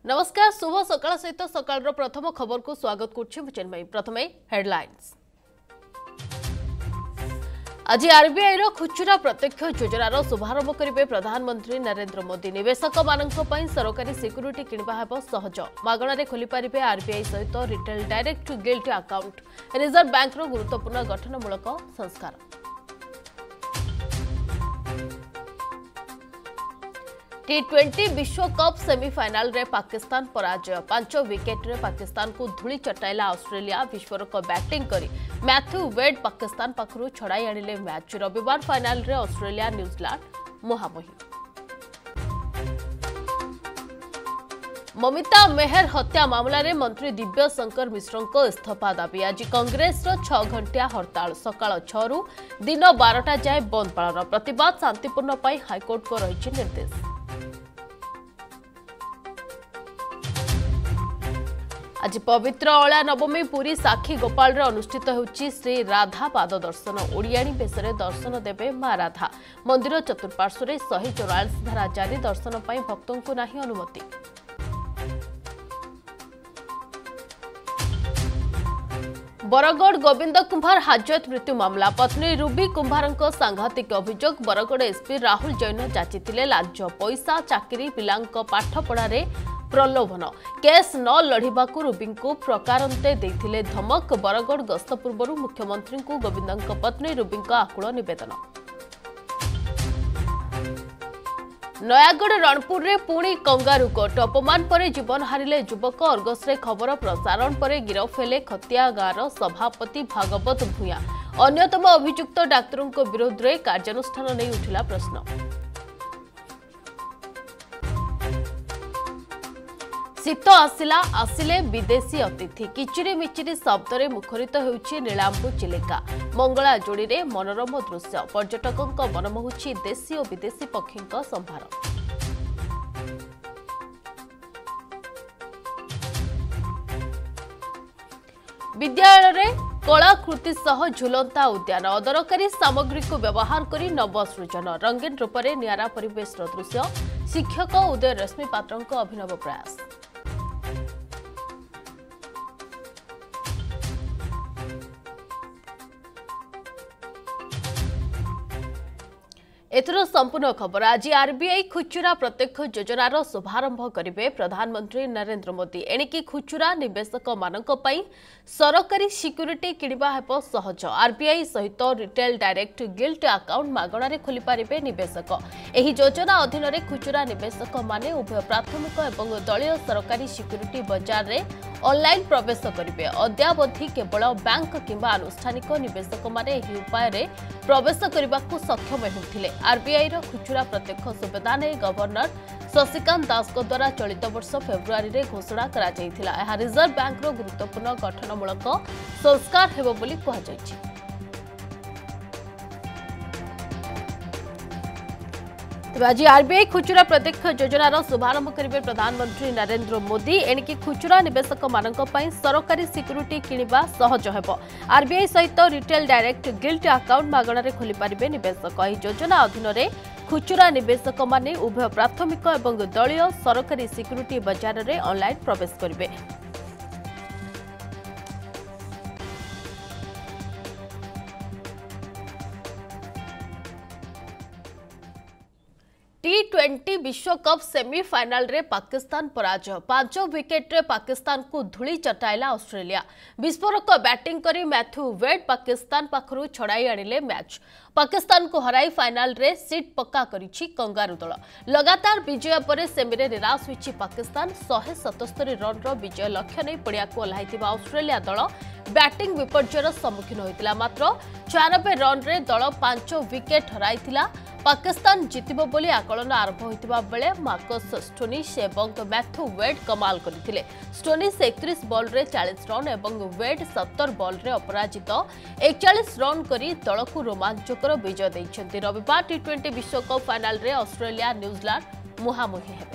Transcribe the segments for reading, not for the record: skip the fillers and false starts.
नमस्कार शुभ सकाळ सहित सकाळ प्रथम खबर को स्वागत करुच्छे प्रथमे हेडलाइंस। आज आरबीआई रो खुचरा प्रत्यक्ष योजनार शुभारंभ करेंगे प्रधानमंत्री नरेंद्र मोदी। निवेशक मानक सरकारी सिक्यूरीटी किणवा हेब सहज, मागणारे खोली पारिबे आरबीआई सहित retail direct gilt account. Reserve bank रो गुरुत्वपूर्ण गठनमूलक संस्कार। टी20 विश्वकप सेमीफाइनाल रे पाकिस्तान पराजय। 5 विकेट रे पाकिस्तान को धूली चटाइला ऑस्ट्रेलिया। विस्फोरक बैटिंग करी मैथ्यू वेड पाकिस्तान पाखरु छड़ाई आनिले मैच। रविवार फाइनाल रे ऑस्ट्रेलिया न्यूजीलैंड मुहांमुही। ममिता मेहर हत्या मामला रे मंत्री दिव्य शंकर मिश्र इस्तीफा दाबी। आज कांग्रेस 6 घंटिया हड़ताल, सकाळ 6 रु दिन 12टा जाए बंद पालन। प्रतिवाद शांतिपूर्ण पाई हाईकोर्ट को रही निर्देश। आज पवित्र अला नवमी पुरी साक्षी गोपाल अनुष्ठित होउछि श्री राधा पाद दर्शन। ओडियाणी बेसरे दर्शन देवे मां राधा। मंदिर चतुर्पार्श्व 144 धारा जारी, दर्शन पाई भक्तों को नहीं अनुमति। बरगड़ गोविंद कुंभार हाजत मृत्यु मामला। पत्नी रूबी कुंभार सांघातिक अभियोग। बरगड़ एसपी राहुल जैन जाचिथिले लांच, पैसा चाकरी पिलांक पाठपढ़ारे प्रलोभन। केस न लढ़िबाकू रूबी को प्रकारंते देथिले धमक। बरगड़ गस्त पूर्व मुख्यमंत्री को गोविंद पत्नी रूबी आकुल निवेदन। नयागढ़ रणपुर रे पुणी कंगारू कोट। अपमान पर जीवन हारिले युवक। अर्गस रे खबर प्रसारण पर गिरफ हेले खतिया गाँव सभापति भागवत भूया। अन्यतम अभियुक्त डाक्तरों विरोध में कार्यानुष्ठान नहीं उठिला प्रश्न। शीत आसिला आसिले विदेशी अतिथि। किचिरी मिचिरी शब्द मुखरित होउछि नीलांबू चिलिका। मंगला जोड़ी रे मनोरम दृश्य। पर्यटकों मनमोहुछि देशी और विदेशी पक्षी संभार। विद्यालय रे कलाकृति सह झुलंता उद्यान। अदरकारी सामग्री को व्यवहार करी नव सृजन। रंगीन रूप से नियारा परिवेश दृश्य। शिक्षक उदय रश्मि पात्र अभिनव प्रयास। एथर संपूर्ण खबर। आज आरबीआई खुचरा प्रत्यक्ष योजनार शुभारंभ करेंगे प्रधानमंत्री नरेंद्र मोदी। एणिकी खुचरा निवेशक मानक पई सरकारी सिक्यूरीटी किणवा हेब सहज। आरबीआई सहित रिटेल डायरेक्ट गिल्ट अकाउंट मागणारे खोली पारिबे निवेशक। एही योजना अधीन रे खुचरा निवेशक माने उभय प्राथमिक एवं दलीय सरकारी सिक्यूरीटी बाजार रे ऑनलाइन प्रवेश करेंगे। अद्यावधि केवल बैंक किंबा आनुष्ठानिक निवेशक माने एही उपाय रे प्रवेश करने को सक्षम होते। आरबीआई रो खुचरा प्रत्यक्ष सुविधा ने गवर्नर शशिकांत दास द्वारा चलित वर्ष फेब्रुआरी रे घोषणा करा जायथिला। एहा रिजर्व बैंक रो गुरुत्वपूर्ण गठनमूलक संस्कार हेबो बोली कहा जायछि। आज आरबीआई खुचरा प्रत्यक्ष योजनार शुभारंभ करेंगे प्रधानमंत्री नरेंद्र मोदी। एणिकी खुचरा निवेशक मानक पई सरकारी सिक्यूरीटी किणवा सहज हेब। आरबीआई सहित रिटेल डायरेक्ट गिल्ट अकाउंट मागणारे खोली पारिबे निवेशक। एही योजना अधीन रे खुचरा निवेशक माने उभय प्राथमिक एवं दलीय सरकारी सिक्यूरीटी बाजार रे ऑनलाइन प्रवेश करेंगे। टी20 विश्वकप सेमीफाइनाल रे पाकिस्तान पराजय। 5 विकेट रे पाकिस्तान को धूली चटाइला ऑस्ट्रेलिया। विस्फोरक बैटिंग करी मैथ्यू वेड पाकिस्तान पाखरु छड़ाई आनिले मैच। पाकिस्तान को हराई फाइनाल रे सीट पक्का करिछि कंगारू दल। लगातार विजय पर सेमी रे निराश होइछि पाकिस्तान। 177 रन रो विजय लक्ष्य नहीं पड़िया को ओह्लाइथिबा ऑस्ट्रेलिया दल बैटिंग विपर्जयर सम्मुखीन होइतिला। मात्र 96 रन रे दल 5 विकेट हराइथिला। पाकिस्तान जितिबो बोली आकलन आरंभ होइतिबा बेले मार्कस स्टोनिस एवं मैथ्यू वेड कमाल करथिले। स्टोनिस 31 बॉल रे 40 रन एवं वेड 70 बॉल रे अपराजित 41 रन करी दल को रोमांचकर विजय दैछन्ति। रविवार टी20 विश्वकप फाइनाल रे ऑस्ट्रेलिया न्यूजीलैंड मुहांमुही हेबे।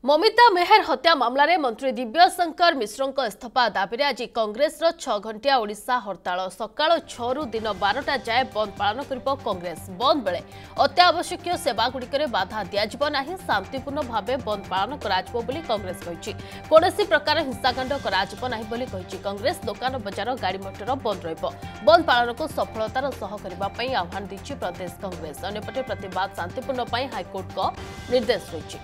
ममिता मेहर हत्या मामला रे मंत्री दिव्यशंकर मिश्र इस्तीफा दाबी आज कांग्रेस 6 घंटिया ओडिशा हड़ताल सकाळ 6 रु दिन 12टा जाए बंद पालन करिबो कांग्रेस बंद बेले अत्यावश्यक सेवागुड़िक बाधा दिज्व ना शांतिपूर्ण भाव बंद पालन कराजिबो बोली कांग्रेस कहिछि कोनोसी प्रकार हिंसाकांड कराजिबो नाही बोली कहिछि कांग्रेस दुकान बजार गाड़ी मोटर बंद रहिबो बंद पालन को सफलतार सह करबा पई आह्वान दिछि प्रदेश कांग्रेस अन्यपटे प्रतिवाद शांतिपूर्ण पई हाईकोर्ट को निर्देश रहिछि।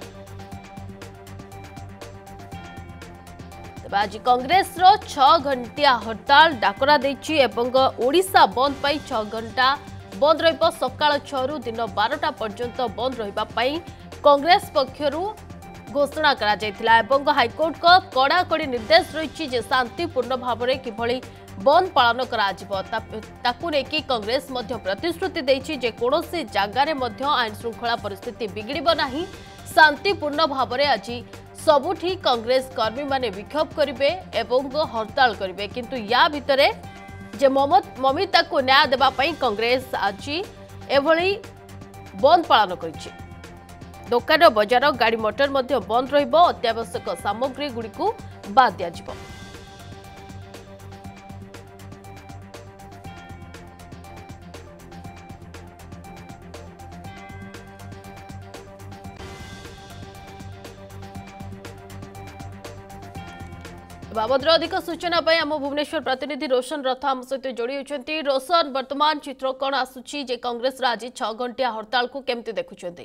आज कांग्रेस 6 घंटिया हड़ताल डाकरा देछि एवं ओडिशा बंद पाई 6 घंटा बंद रहिबो सकाळ 6 रु दिन 12टा पर्यंत बंद रहिबा पाई कांग्रेस पक्षरु घोषणा करा जायतिला एवं हाईकोर्ट को कड़ाकड़ी निर्देश रहिछि जे शांतिपूर्ण भावरे किभଳି बंद पालन कराजिबो ताकू नेकी कांग्रेस मध्य प्रतिश्रुति दैछि जे कोनोसी जागारे मध्य आईन श्रृंखला परिस्थिति बिगड़िबो नाही शांतिपूर्ण भावरे आज सबुठी कांग्रेस कर्मी माने विक्षोभ करिवे एवं हड़ताल करिवे किंतु या भितरे जे ममिता को न्याय देबा पई कांग्रेस आज एभली बंद पालन करिछि दुकान बजार गाड़ी मोटर मध्य बंद रहिबो अत्यावश्यक सामग्री गुडी को बाद दियाजिबो। बाबद अधिक सूचना आम भुवनेश्वर प्रतिनिधि रोशन रथ आम सहित जोड़ी होती। रोशन वर्तमान चित्र कौन आसुची जे कांग्रेस आज 6 घंटिया हड़ताल को केमती देखुछंती?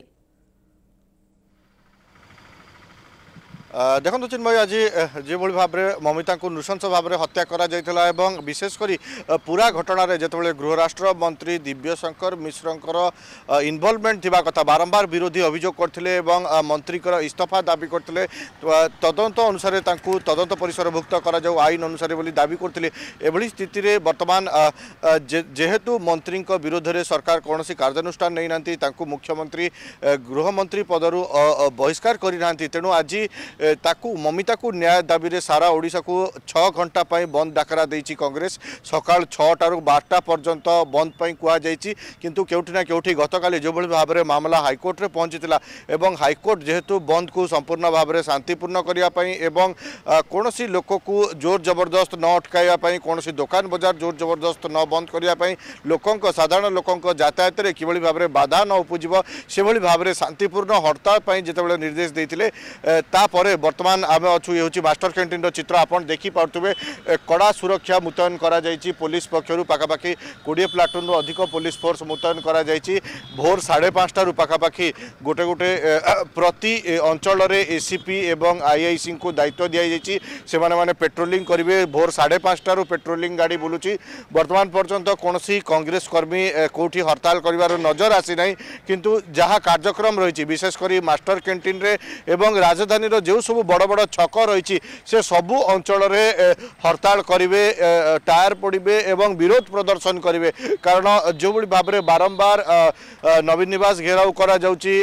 देखो चिन्मय आज जो भाव में ममिता को नृशंस भाव में हत्या करा जायतिला एवं विशेषकर पूरा घटना जिते गृह राष्ट्र मंत्री दिव्यशंकर मिश्र इनवॉल्वमेंट थिबा कथा बारंबार विरोधी अभियोग करथिले मंत्री इस्तीफा दाबी करथिले तदंत अनुसार तदंत परिसरभुक्त करा जाऊ आईन अनुसार बोली दाबी करथिले एभली स्थिति रे वर्तमान जेहेतु मंत्री विरोध में सरकार कौन कार्यानुष्ठान नहीं नांती तांकू मुख्यमंत्री गृहमंत्री पदरु बहिष्कार करि नांती तेणु आज ताकू ममिता को न्याय दाबी रे सारा ओडिशा को 6 घंटा पाई बंद डाकरा देछि कांग्रेस सकाळ 6टा रु 12टा पर्यंत बंद पाई कुआ जाइछि किंतु केउठी ना केउठी गतकाली जो भली भाबरे मामला हाईकोर्ट रे पहुंचीतिला एवं हाईकोर्ट जेहेतु बंद को संपूर्ण भाबरे शांतिपूर्ण करिया पाई एवं कोनोसी लोक को जोर जबरदस्त न अटकाइया पाई कोनोसी दुकान बाजार जोर जबरदस्त न बंद करिया पाई लोकंक साधारण लोकंक यातायात रे किभली भाबरे बाधा न उपजिबो से भली भाबरे शांतिपूर्ण हड़ताल पाई जेतेबेले निर्देश देथिले तापर वर्तमान आम अच्छु ये मास्टर कैंटीन चित्र आपन देखी पार्थे कड़ा सुरक्षा मुतयन करा जायछि पुलिस पक्षरु पाखापाखि 20 प्लाटून अधिक पुलिस फोर्स मुतयन करा जायछि भोर 5:30 पाखापाखि गोटे गोटे प्रति अंचल रे एसीपी एवं आईआईसी को दायित्व दिया जायछि से माने पेट्रोलिंग करिवे भोर 5:30 पेट्रोलिंग गाड़ी बुलुची वर्तमान पर्यंत कोनोसी कांग्रेस कर्मी कोठी हड़ताल करिवार नजर आसी नै किंतु जहाँ कार्यक्रम रही विशेषकर मास्टर कैंटीन रे एवं राजधानी रो जो सब बड़ बड़ छक रही से सबू अंचल हड़ताल करेंगे टायर पड़े एवं विरोध प्रदर्शन करेंगे कारण जो भाव में बारंबार नवीन निवास घेराव करा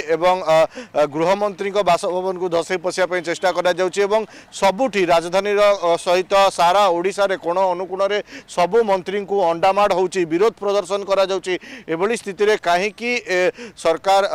गृहमंत्री बासभवन को धसई पशिया चेष्टा करा सबुठी राजधानी सहित सारा ओडिशा रे कोण अनुकोण रे सबु मंत्री को अंडामाड़ होची विरोध प्रदर्शन करा एभली स्थिति रे काहेकि सरकार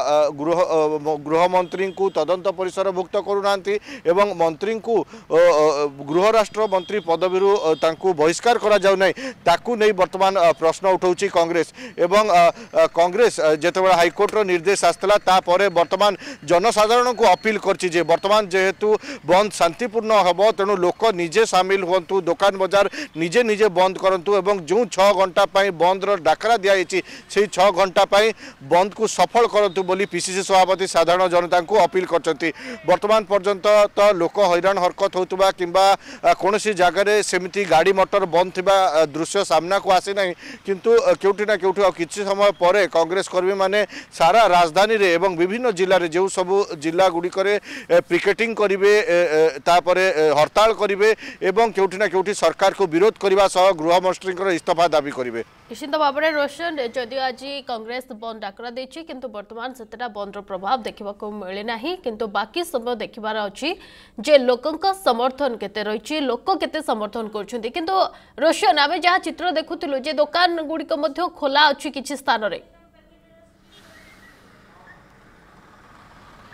गृहमंत्री को तदंत परिसरभुक्त करूना एवं मंत्री को गृह राष्ट्र मंत्री पदवी बहिष्कार करा जाउ नै ताकू नहीं वर्तमान प्रश्न उठाउछि कांग्रेस एवं कांग्रेस जेतेबेले हाईकोर्ट रो निर्देश आस्तला तापरे वर्तमान जनसाधारण को अपील करछि जे वर्तमान जेहेतु बंद शांतिपूर्ण हबो तेणु लोक निजे सामिल होंतु दुकान बाजार निजे निजे बंद करंतु एवं जो 6 घंटा पाई बंद रो डाकरा दिया से 6 घंटा पाई बंद को सफल करंतु बोली पीसीसी सभापति साधारण जनता को अपील करछंती वर्तमान पर्यंत तो लोक हैरान हरकत होतुबा किंबा कोनोसी जगह सेमिति गाड़ी मोटर बंद थिबा दृश्य सामना को आसी नहीं किंतु केउठी ना केउठी किछि समय परे कांग्रेस कर्मी माने सारा राजधानी रे एवं विभिन्न जिल्ला रे जो सब जिल्ला गुडी करे पिकेटिंग करिवे तापरे हड़ताल करिवे एवं केउठी ना केउठी सरकार को विरोध करबा सह गृहमंत्री इस्तीफा दाबी करिवे। निश्चित भाव में रोशन जदिव आज कांग्रेस बंद डाकरा देछि किंतु वर्तमान सेटा बंद प्रभाव देखा मिले ना किंतु बाकी समय देखिबार अछि जे लोकंक समर्थन केते रहिछि लोक केते समर्थन करछुंती किंतु रोशन आमे जहाँ चित्र देखुथिलु जे दुकान गुड़िक मध्य खोला अछि किछि स्थान रे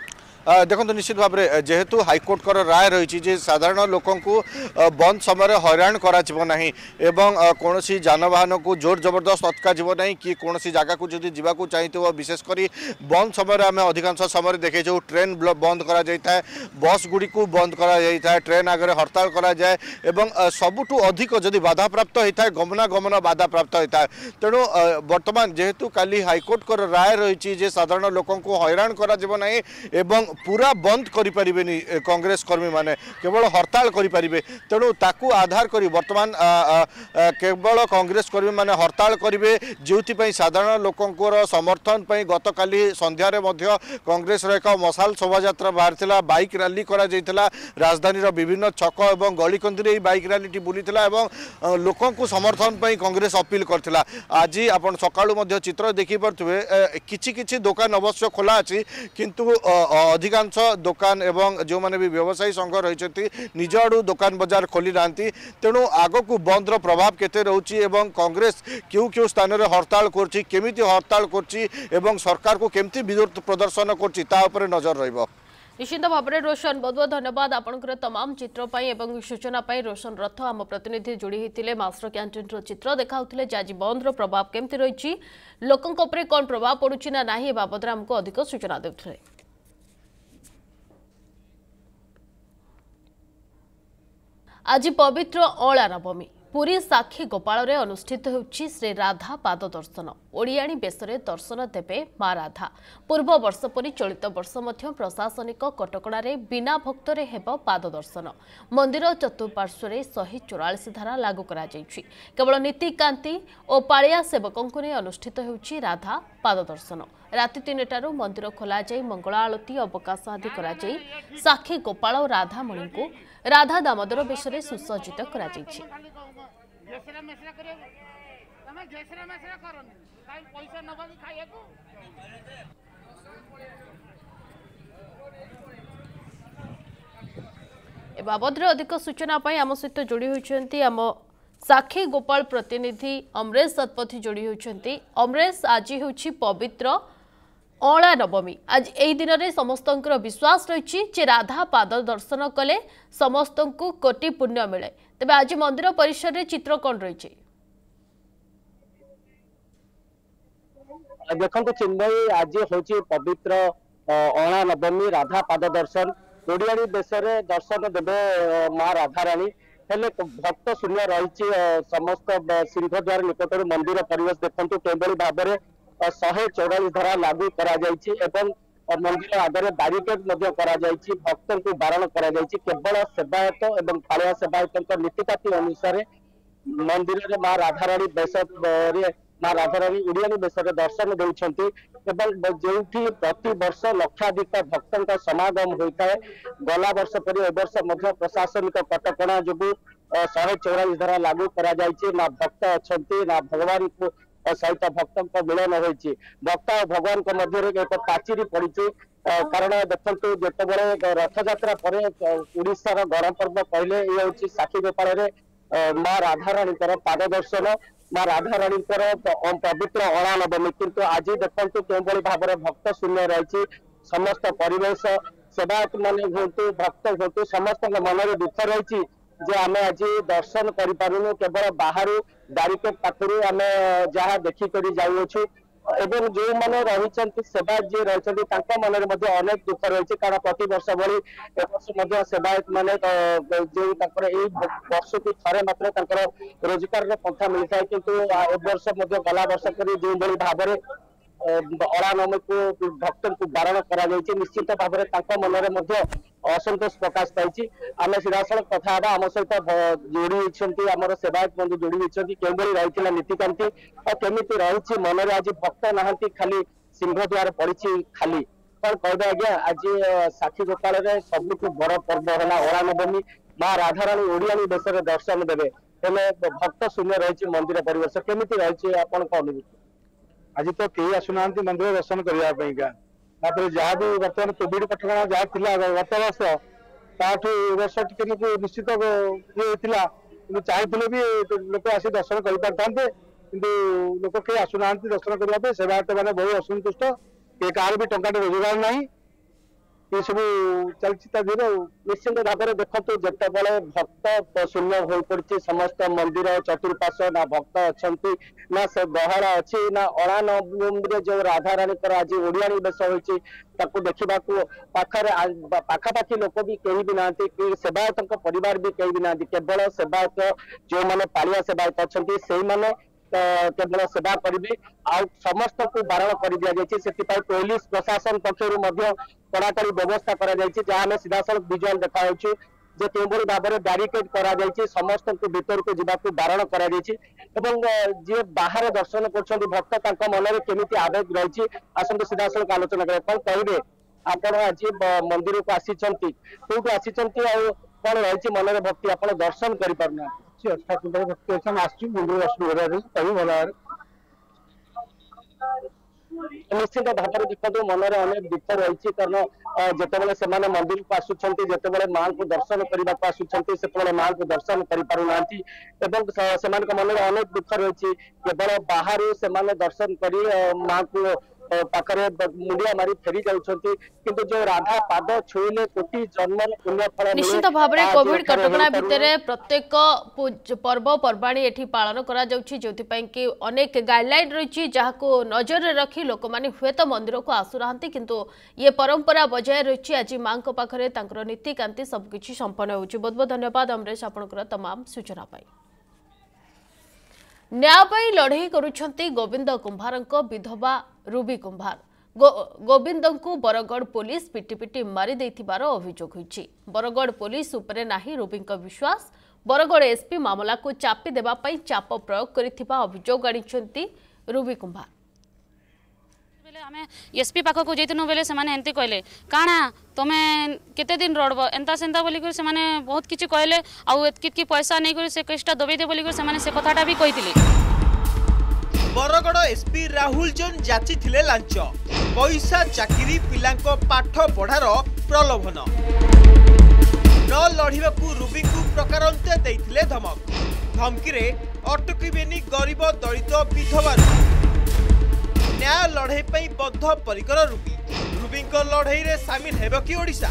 देखो निश्चित भाव में जेहेतु हाइकोर्ट कर राय रही साधारण लोक बंद समय हैरान करा कौन जानवाहन को जोर जबरदस्त अटका ना कि कौन जगह को जब जावाक चाहिए विशेषकर बंद समय आम अधिकांश समय देखे ट्रेन बंद कर बस गुड़ी को बंद कर ट्रेन आगे हड़ताल कराए सबुठ अधिक जदि बाधा प्राप्त होता है गमनागमन बाधा प्राप्त होता है तेणु बर्तमान जेहेतु काली हाइकोर्ट कर राय रही साधारण लोक हैरान करा पूरा बंद करें कांग्रेस कर्मी माने केवल हड़ताल करें तेणु ताकू आधार कर बर्तमान केवल कांग्रेस कर्मी माने हड़ताल करेंगे जो साधारण लोकंर समर्थन पर गत काली संध्यारे कांग्रेस एक मशाल शोभा बाहर बाइक रैली करा राजधानी विभिन्न छक और गलिकंदी बाइक रैली बुली लोक समर्थन पर कांग्रेस अपील करथिला। आज आपण सकाळु चित्र देखि पारे किछि दुकान अवश्य खोला अच्छी किंतु अधिकांश दुकान एवं जो माने भी व्यवसायी संघ रही निज आड़ू दुकान बजार खोली ना तेणु आग को बंद प्रभाव केते रहउची एवं कांग्रेस क्यों क्यों स्थान रे हड़ताल करछि केमिति हड़ताल करछि एवं सरकार को केमिति विरोध प्रदर्शन करछि ता उपरे नजर रहिबो। निश्चित भाव में रोशन बहुत बहुत धन्यवाद आपंकर तमाम चित्र एवं सूचना रोशन रथ आम प्रतिनिधि जोड़ी होते मास्टर कैंटीन चित्र देखा आज बंद प्रभाव केमती रही लोकों कौन प्रभाव पड़ुछि ना नहीं बाबद आमको अधिक सूचना देते। आज पवित्र अला नवमी पुरी साक्षी गोपाल अनुष्ठित होउछि श्री राधा पाद दर्शन ओडियाणी बेसरे दर्शन देवे मां राधा पूर्व वर्ष परि चलित वर्ष मध्य प्रशासनिक कटकणारे बिना भक्तरे हेब पाद दर्शन मंदिर चतुर्पार्श्व 144 धारा लागू करा जायछि केवल नीतिकांति और पाଳିया सेवकों ने अनुष्ठित होउछि राधा पाद दर्शन राति 3टारू मंदिर खोला जाई मंगला आलती अवकाश आदि करा जाई साक्षी गोपाल और राधा मणि को राधा दामोदर बेसरे सुसज्जित करा जायछि। ए बाबद अधिक सूचना आम सहित जोड़ी होती आम साक्षी गोपाल प्रतिनिधि अमरेश सतपथी जोड़ी होती। अमरेश आज हूँ पवित्र अला नवमी आज यही दिन में समस्त विश्वास रही राधा पाद दर्शन कले समस्त को कोटि पुण्य मिले तेज आज मंदिर परिसर में चित्र कौन रही देखो चिन्मयी आज हूँ पवित्र अला नवमी राधा पाद दर्शन ओडियाणी बेसरे दर्शन देवे माँ राधाराणी हेले भक्त शून्य रही समस्त सिंहद्वार निकट मंदिर परिवेश देखु केवल भाव में 144 धारा लागू करा जायछि एवं मंदिर आगे बैरिकेड भक्त को बारण करा जायछि केवल सेवायत एवं पालिया सेवायत नीतिकाती अनुसार मंदिर में माँ राधाराणी बेस माँ राधाराणी ओडियाणी बेस दर्शन देउछंती एवं जोठी प्रति वर्ष लक्षाधिक भक्तों समागम होता है गला वर्ष पर ए वर्ष प्रशासनिक कटकणा जो 144 धारा लागू करा जायछि ना भक्त अच्छी ना भगवान को सहित भक्त मिलन होती भक्त और भगवान के मध्य एक पाचेरी पड़ी कारण देखते जिते रथ यात्रा पर ओडिशार गणपर्व कहले ये हूँ साक्षी गोपाल माँ राधाराणी पाद दर्शन माँ राधाराणी पवित्र अला नवमी किंतु आज देखते क्यों भाव में भक्त शून्य रही समस्त परिवेश सेवायत मान हूँ भक्त हूँ समस्त मन में दुख रही जे आम आज दर्शन करूँ केवल बाहर बैरिकेड पाखु आम जहाँ देखिक जाऊँ एवं जो मैंने रही सेवा जी रही मन में अनेक दुख रही कारण प्रति वर्ष भली सेवायत मैंने जो वर्ष को थे मात्र रोजगार पंथा मिलता है किंतु ए वर्ष गला वर्ष पर जो भाव में अला नवमी को भक्त को बारण करा निश्चित भाव में मन में असंतोष प्रकाश पाई आम सीधासल कथा आम सहित जोड़ी होती आम सेवायत बंधु जोड़ी होती क्यों रही नीतिकांति और केमी रही मन में आज भक्त नहांती खाली सिंहद्वार पड़ी खाली कौन कहबे आज्ञा आज साक्षी गोपाल सबुठ बड़ पर्व है अला नवमी माँ राधाराणी ओडियाणी बेस दर्शन देवे हेले भक्त शून्य रही मंदिर परिवेश केमी रही आपण अनुभूति आज तो कई आसुना मंदिर दर्शन करने जहाँ भी बर्तमान कोविड कटका जहाँ थी गत वर्ष ताठू वर्ष टी निश्चित ये चाहिए भी लोक आसी दर्शन कर पारते कि लोक कई आसुना दर्शन करने सेवायत मैंने बहुत असंतुष्ट कहीं कहार भी टंका रोजगार ना ये सब चलती निश्चिंत भाव में देखो जितेबाला भक्त शून्य हो पड़ी समस्त मंदिर चतुर्पार्श्व ना भक्त अच्छा ना से गहला अच्छी ना अणा नवमी जो राधाराणी आज ओडियाणी बेश हो देखा पाखापाखी लोक भी कहीं भी ना सेवायत परिवार भी कहीं भी ना केवल सेवायत जो मैंने पालिया सेवायत अच्छा से मैंने केवल सेवा करेंगे समस्त को बारण कर दि जाए पुलिस प्रशासन पक्षर कड़ाकड़ी व्यवस्था करा सीधा सड़क विजुअल देखा जे केवल भाव में बैरिकेड करा समस्त को भीतर को जावाक बारण करा जी बाहर दर्शन कर भक्त मन में केमी आवेग रही आसतु सीधा सड़क आलोचना करें कहे आप आज मंदिर को आसी कौटू आसी कौन रही मन में भक्ति आप दर्शन कर निश्चित भाव में देखो मन में अनेक दुख रही कारण जितेबाला से मंदिर को आसुच्च माँ को दर्शन करने को आसुच्च से माँ को दर्शन करना मन में अनेक दुख रही केवल बाहर से दर्शन कर माँ को पाखरे मुंडिया मारी फेरी जाउछंती किंतु जो राधा पाद छुईले कोटि जन्म पुण्य फल निश्चित भाव में कोविड कटकणा भितर प्रत्येक पर्व पर्वाणी एठी पालन करा जाउछि जोथि पई कि अनेक गाइडलाइन रही जहाको नजर रे रखी लोक माने हुए तो मंदिर को आसु रहंती किंतु ये परंपरा बजाय रही आज मां को पाखरे तांकर नीति कांति सब किछि संपन्न होउछि। बहुत बहुत धन्यवाद अमरेश आपनकर तमाम सूचना पाई। न्याय लड़ई करुछंती गोविंद कुंभारंक विधवा रूबी कुंभार गोविंद को बरगढ़ पुलिस पिटी पिटी मारी देथिबार अभियोग होइछि। बरगढ़ पुलिस उपरे नाही रूबी विश्वास बरगढ़ एसपी मामला को चापी देबा पई चाप प्रयोग करिथिबा अभियोग आनिछंती रूबी कुंभार। आमे एसपी पाख को जैतनु बेले से एमती कहले काना तुमे केते दिन रड़ब एंता सेंता बोली कर से बहुत किछि कहले आउ एतकी पैसा नहीं कर से केसटा दबे दे बोली कर से कथाटा भी कहिथिले। बरगढ़ एसपी राहुल जन जाची थिले लांच पैसा चाकरी पिलांको पाठ पढ़ार प्रलोभन न लढ़िबाकू रूबी को प्रकारंते देइथिले धमक धमकी रे अटकीबेनी गरीब दलित विधवा न्याय लड़ई पई बद्ध परिकर रूबी लड़ई रे सामिल हेबो कि ओडिशा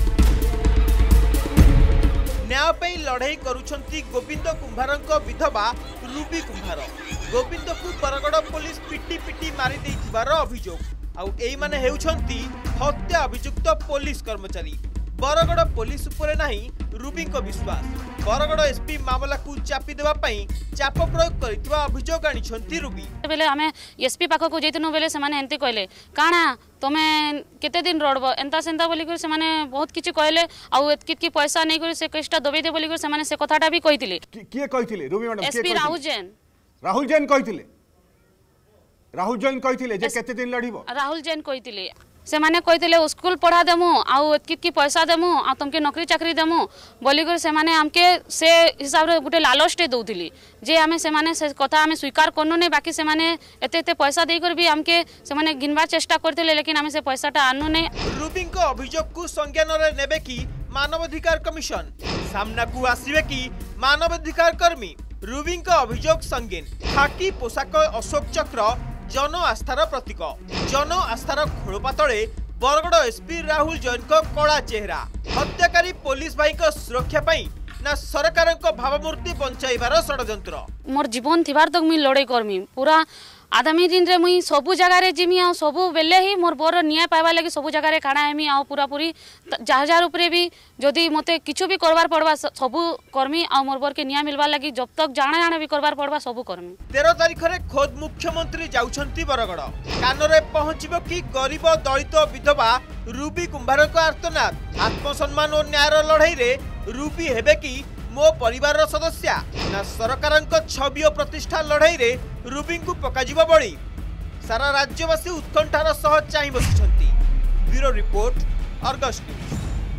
न्याय पई लड़ई करुछंती गोविंद कुंभारंक विधवा रूबी कुंभार गोविंद को बरगढ़ पुलिस पिटी पिटी मारी देथिबार अभियोग आउ एई माने हेउछंती हत्या अभियुक्त पुलिस कर्मचारी बरगढ़ पुलिस उपरे नाही रूबी विश्वास बरगढ़ एसपी मामला को चापी देबा पई चाप प्रयोग करितबा अभियोग आनिछंती रूबी बेले आमे एसपी पाख को जैतनु बेले से एमती कहले काना तुमे केते दिन रड़ब एंता सेंता बोली कर से बहुत किछि कहले आउ एतकी पैसा नहीं कर से केसटा दबे दे बोली कर से कथाटा भी कहिथिले किए कहिथिले रूबी मैडम एसपी राहुल जैन कहिथिले जे केते दिन लड़िबो राहुल जैन कहिथिले से माने कहिथिले स्कूल पढ़ा देमु आउ एतकी पैसा देमु आ तुमके नौकरी चाकरी देमु बोली कर से हमके से हिसाब रे गुटे लालचटे दउथिली जे हमें से कथा हमें स्वीकार करनु नै बाकी से एते एते पैसा देई कर भी हमके से गिनबार चेष्टा करथिले लेकिन हमें से पैसाटा आनु नै। रूबी को अभियोग को संज्ञान रे नेबे की मानवाधिकार कमिशन सामना को आसीबे की मानवाधिकार कर्मी रूबी को अभियोग संगीन खाकी पोशाक अशोक चक्र जन आस्थार प्रतीक जन आस्थार खोलपातले बरगढ़ एसपी राहुल जैन को कड़ा चेहरा हत्याकारी पुलिस भाई को सुरक्षा पाई ना सरकार को भावमूर्ति बंचाइबार षड्यंत्र मोर जीवन थिबार तक मुई लड़ाई करमी पूरा आगामी दिन रे मुई सबु जगह रे जिमी आ सबु बेले ही मोर बर न्याय पाइबा लगी सबु जगह रे खाना हेमी आ पूरा पूरी जहाँ उपरे भी जदि मते किछु भी करबार पड़बा सबु कर्मी आ मोर बर के न्याय मिलबा लगी जब तक जाना भी करबार पड़बा सबु कर्मी। 13 तारिख रे खोद मुख्यमंत्री जाउछंती बरगढ़ कान रे पहुंचबो की गरीब दलित विधवा रूबी कुंभार को आर्तनाद आत्मसम्मान और न्याय लड़ई रे रूबी हेबे की मो परिवार सदस्य ना सरकार छवि और प्रतिष्ठा लड़ई रे रूबी को पकाजिबो बड़ी सारा राज्यवासी उत्कंठार सह चाहि बसिछंती। Bureau report Argus news.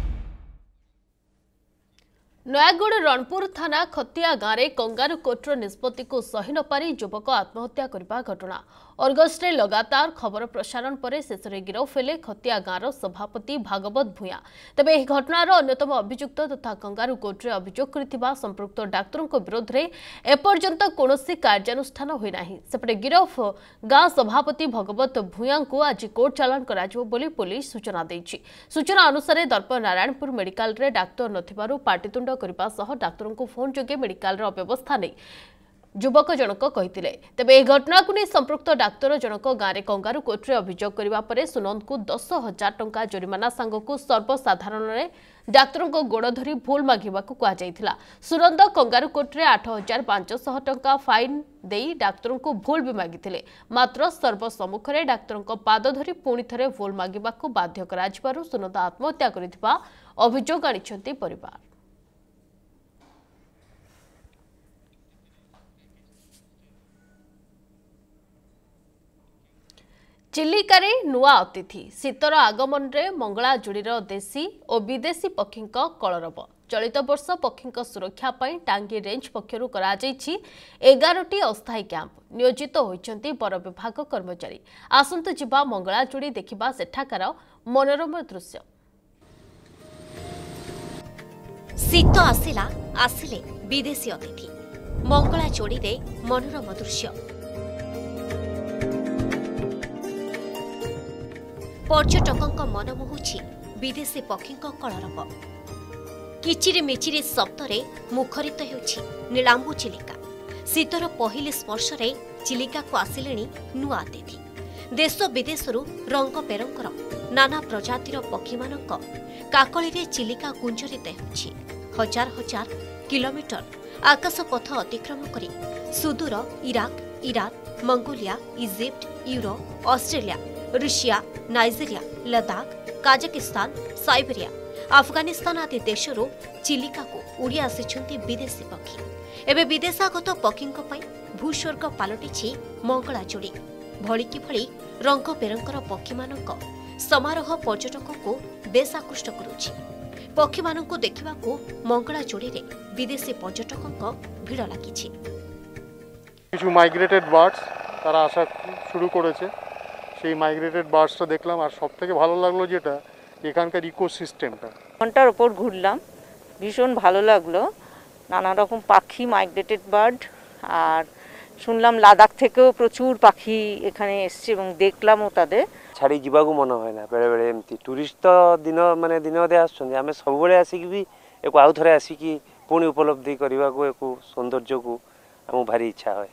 Nayagarh Ranpur थाना खतिया गाँव में कंगारू कोर्टर निष्पत्ति को सही न पारी युवक आत्महत्या करने घटना ଅଗଷ୍ଟରେ ଲଗାତାର ଖବର ପ୍ରସାରଣ ପରେ ଶେଷରେ ଗିରଫ ହେଲେ ଖତିଆ ଗାଁର ସଭାପତି ଭାଗବତ ଭୂୟାଁ। ତେବେ ଏହି ଘଟଣାର ଅନ୍ୟତମ ଅଭିଯୁକ୍ତ ତଥା କଙ୍ଗାରୁ କୋର୍ଟରେ ଅଭିଯୋଗ କରିଥିବା ସମ୍ପୃକ୍ତ ଡାକ୍ତରଙ୍କ ବିରୋଧରେ ଏପର୍ଯ୍ୟନ୍ତ କୌଣସି କାର୍ଯ୍ୟାନୁଷ୍ଠାନ ହୋଇନାହିଁ। ସେପଟେ ଗିରଫ ଗାଁ ସଭାପତି ଭଗବତ ଭୂୟାଁଙ୍କୁ ଆଜି କୋର୍ଟ ଚାଲାଣ କରାଯିବ ବୋଲି ପୁଲିସ ସୂଚନା ଦେଇଛି। ସୂଚନା ଅନୁସାରେ ଦର୍ପ ନାରାୟଣପୁର ମେଡିକାଲରେ ଡାକ୍ତର ନଥିବାରୁ ପାଟିତୁଣ୍ଡ କରିବା ସହ ଡାକ୍ତରଙ୍କୁ ଫୋନ୍ ଯୋଗେ ମେଡିକାଲର ଅବ୍ୟବସ୍ଥା ନେଇ युवक जनक कही तेज यह घटना को नहीं संपृक्त डाक्तर जनक गाँव कंगारू कोर्टे अभियोग करने सुनंद को 10,000 टंका जरिमाना सांग को सर्वसाधारण डाक्तर गोड़ धरी भूल मागिबा कहुला। सुनंद कंगारू कोर्टे 8,500 टंका फाइन दे डाक्तर को भूल भी मागिथिले, मात्र सर्वसम्मुखें डाक्तर पाद धरी पुणी थे भूल मागिबा बाध्य कर सुनंद आत्महत्या कर अभियोग आनिछंती परिवार। चिलिकारे नुआ अतिथि शीतर आगमन रे मंगलाजुड़ीर देशी और विदेशी पक्षी कलरव। चलित वर्ष पक्षी सुरक्षा पाई टांगी रेंज पक्षरु करा जायछि 11टी अस्थायी कैंप नियोजित होइछंती वन विभाग कर्मचारी। आसंतु जिबा मंगलाजुड़ी देखिबा सेठाकार मनोरम दृश्य। शीत आसिला आसिले विदेशी अतिथि मंगलाजुड़ी रे मनोरम दृश्य। पर्यटकों मन मोहुछि विदेशी पक्षी कलरव। किचिरी मिचिरी शब्दरे मुखरित हेउछि नीलांबू चिलिका। शीतर पहिले स्पर्श रे चिलिका को आसिलेनी नुआ अतिथि। देश विदेशरू रंग बेरंगर नाना प्रजातिर पक्षी मानक काकली रे चिलिका गुंजरित हेउछि। हजार हजार किलोमीटर आकाशपथ अतिक्रम करी सुदूर Iraq, Iran, Mongolia, Egypt, Europe, Australia, Russia, Nigeria, Ladakh, Kazakhstan, Siberia, Afghanistan आदि देशरू चिलिका को उड़ी आसिछंती विदेशी पक्षी। एबे विदेशागत पक्षी भूस्वर्ग पलटिछि मंगलाजुड़ी। भलिकी भली रंग बेरंगर पक्षी मानक समारोह पर्यटकों को बेस आकृष्ट करुछि। पक्षी मानक देखिबाकू मंगलाजुड़ी रे विदेशी पर्यटकों भीड़ लागिछि। কিছু মাইগ্রেটেড বার্ডস তারা আসা শুরু করেছে। সেই মাইগ্রেটেড বার্ডসটা দেখলাম, আর সবথেকে ভালো লাগলো যেটা এখানকার ইকোসিস্টেমটা। ঘন্টার উপর ঘুরলাম, ভীষণ ভালো লাগলো। নানা রকম পাখি, মাইগ্রেটেড বার্ড, আর শুনলাম লাদাখ থেকেও প্রচুর পাখি এখানে এসছে এবং দেখলামও তাদের। ছাড়ি যাওয়াকে মনে হয় না বেড়ে বেড়ে এমতি টুরিস্ট তো দিন মানে দিন অধে আসছেন, আমি ସବୁବେଳେ ଆସିକି ବି ଏକୁ ଆଉ ଥରେ ଆସିକି ପୁଣି ଉପଲବ୍ଧି କରିବାକୁ ଏକୁ ସୌନ୍ଦର୍ଯ୍ୟକୁ ଆମକୁ ଭାରି ଇଚ୍ଛା ହୁଏ।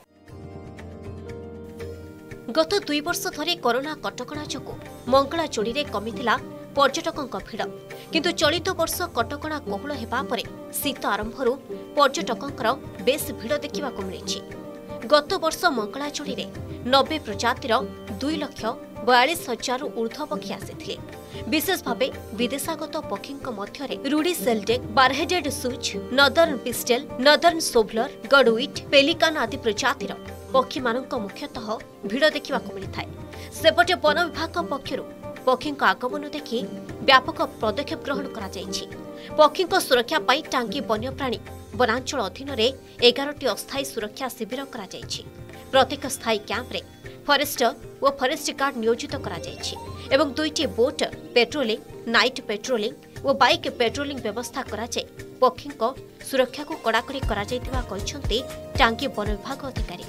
गत 2 वर्ष धरी कोरोना कटकणा जोगु मंगलाजुड़ी रे कमिथिला पर्यटकों भीड़, किंतु चलित वर्ष कटकणा कोहल हेबा परे शीत आरंभरू पर्यटकों बेस भीड़ देखा मिली। गत वर्ष मंगलाजुड़ी रे 90 प्रजातिर 2,42,000 ऊर्ध्व पक्षी आसिथिले। विशेष भावे विदेशागत पक्षी मध्य ruddy shelduck, bar headed goose, northern pintail, northern shoveler, gadwall, pelican आदि प्रजातिर पक्षी मानक मुख्यतः भीड़ देखा मिलता है। सेपटे वन विभाग पक्षर पक्षी आगमन देखि व्यापक पदक्षेप ग्रहण करा जायछि। पक्षी सुरक्षा पाई टांगी वन्यप्राणी वनांचल अधीन 11टी अस्थायी सुरक्षा शिविर करा जायछि। प्रत्येक स्थायी कैंप रे फरेस्टर और फरेस्ट गार्ड नियोजित करा जायछि एवं 2टी बोट पेट्रोलिंग, नाइट पेट्रोलिंग और बाइक पेट्रोलिंग व्यवस्था करा जाय पक्षी सुरक्षा को कड़ाकड़ी करा जायतिबा कहिसंती टांगी वन विभाग अधिकारी।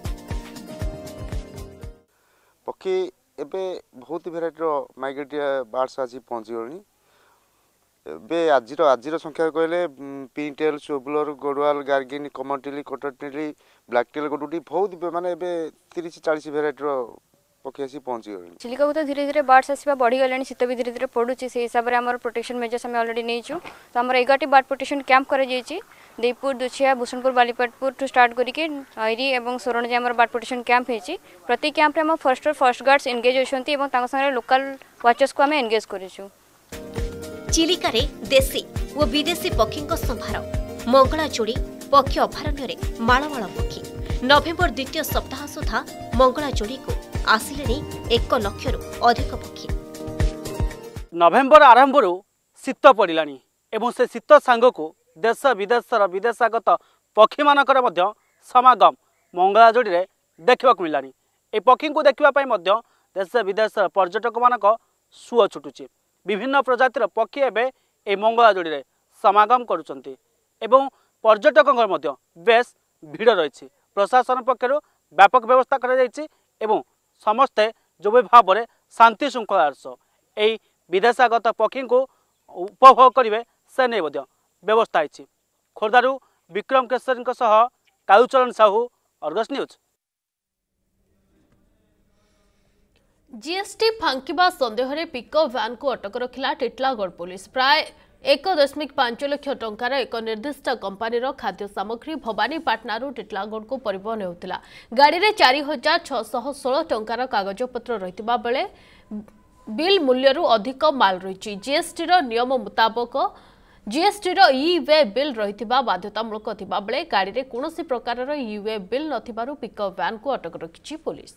पक्षी एबे बहुत भेराइटर माइग्रेटरी बार्ड्स आज पहुँची गले। आज संख्या कहले पिंटेल, सोबलर, गोडवाल, गार्गिन, कमनटेली, कटरटेली, ब्लैकटेल गोटुटी बहुत माने 30-40 भेराइटर पक्षी आसी पहुँची गले। चिलिका को तो धीरे धीरे बार्ड्स आसवा बढ़ी गलानी, शीत भी धीरे धीरे पड़ुची। से हिसाब से आम प्रोटेक्शन मेजर्स आम अलरेडी नहीं तो आम 11टी बार्ड प्रोटेक्शन कैंप कर देवपुर, दुछिया, भूषणपुर, बालीपाटपुर टू स्टार्ट करके आईरी और सोरण जाए बार्ड प्रोटेक्शन कैंप होती। प्रति कैंप में फॉरेस्ट गार्ड्स एंगेज होती लोकल वाचर्स को आम एंगेज करूँ। चिलिका रे देशी और विदेशी पक्षी संभार मंगलाजुड़ी पक्षी अभयारण्य माळमाळ पक्षी। नवेम्बर द्वितीय सप्ताह सुधा मंगलाजुड़ी को आसिले 1 लक्षरू अधिक पक्षी। नवेम्बर आरंभ शीत पड़ानी एवं से शीत सांग को देश विदेशर विदेशागत पक्षी मानकर समागम मंगलाजुड़ी देखा मिलानी। ए पक्षी को देखापी देश विदेश पर्यटक मान सुओ छुटुची। विभिन्न प्रजातिर पक्षी एवं ए मंगलाजोड़ी में समागम करुँच एवं पर्यटकों बेस भिड़ रही। प्रशासन पक्षर व्यापक व्यवस्था कर समस्ते जो भाव में शांति श्रृंखला सह विदेशागत पक्षी को उपभोग करेंगे से नहीं व्यवस्था है। खोर्धारू Vikram Kesari Kalucharan Sahu, Argus news. GST फांकिबा संदेह में पिकअप भ्यान को अटक रखिला टिटलागढ़ पुलिस। प्राय 1.5 लाख टंकार एक निर्दिष्ट कंपानी खाद्य सामग्री भवानीपाटना टिटलागढ़ को परिवहन होता। गाड़ी में 4616 टंकार कागजपत्र रही बेले बिल मूल्य अधिक माल रही। जीएसटी नियम मुताबक जीएसटी ई वे बिल रही बाध्यतामूलक बेले गाड़ी में कौन प्रकार ई वे बिल न पिकअप भ्यान को अटक रखी पुलिस।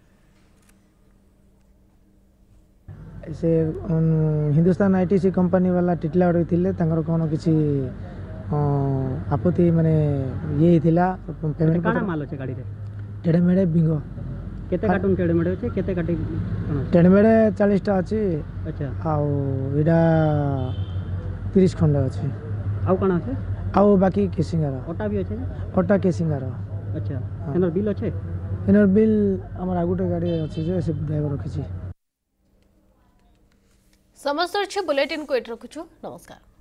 से हिंदुस्तान आईटीसी कंपनी वाला टिटलागढ़ थे कौन किसी आपत्ति माने ये थिला पेमेंट काना माल अछि गाड़ी रे टेढ़े मेढ़े बिंगो केते कार्टून टेढ़े मेढ़े अछि केते काटी टेढ़े मेढ़े 40 टा अछि। अच्छा आउ इडा 30 खंड अछि। आउ काना अछि आउ बाकी केसिंगार ओटा भी अछि ओटा केसिंगार। अच्छा एनर बिल अछि एनर बिल हमर आगुटे गाड़ी अछि जे से ड्राइवर रखिछि। समस्त बुलेटिन को एट रखुछु। नमस्कार।